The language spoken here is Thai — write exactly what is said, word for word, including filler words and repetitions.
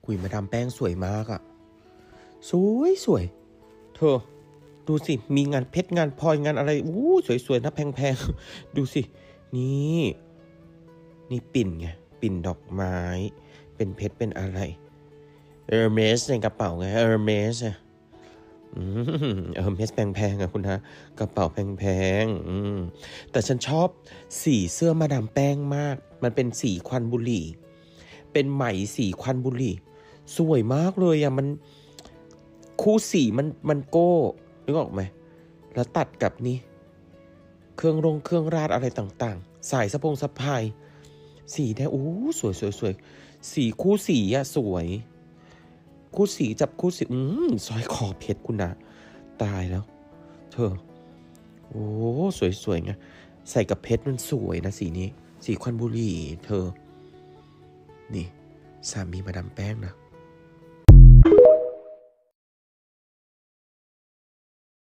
กุยมาดามแป้งสวยมากอะสวยสวยเธอดูสิมีงานเพชรงานพลอยงานอะไรอู้สวยๆนะแพงๆดูสินี่นี่ปิ่นไงปิ่นดอกไม้เป็นเพชรเป็นอะไรเออร์เมสในกระเป๋าไงเออร์เมสอะอืมเออร์เมสแพงๆอะคุณฮะกระเป๋าแพงๆอืมแต่ฉันชอบสีเสื้อมาดามแป้งมากมันเป็นสีควันบุหรี่เป็นไหมสีควันบุหรี่สวยมากเลยอะมันคู่สีมันมันโก้นึกออกไหมแล้วตัดกับนี่เครื่องรงเครื่องราดอะไรต่างๆสายสะพงสะพายสีแดงอู้สวยสวยสวยสีคู่สีอะสวยคู่สีจับคู่สีอืมสร้อยคอเพชรคุณนะตายแล้วเธอโอ้สวยสวยไงใส่กับเพชรมันสวยนะสีนี้สีควันบุหรี่เธอนี่สามีมาดามแป้งนะ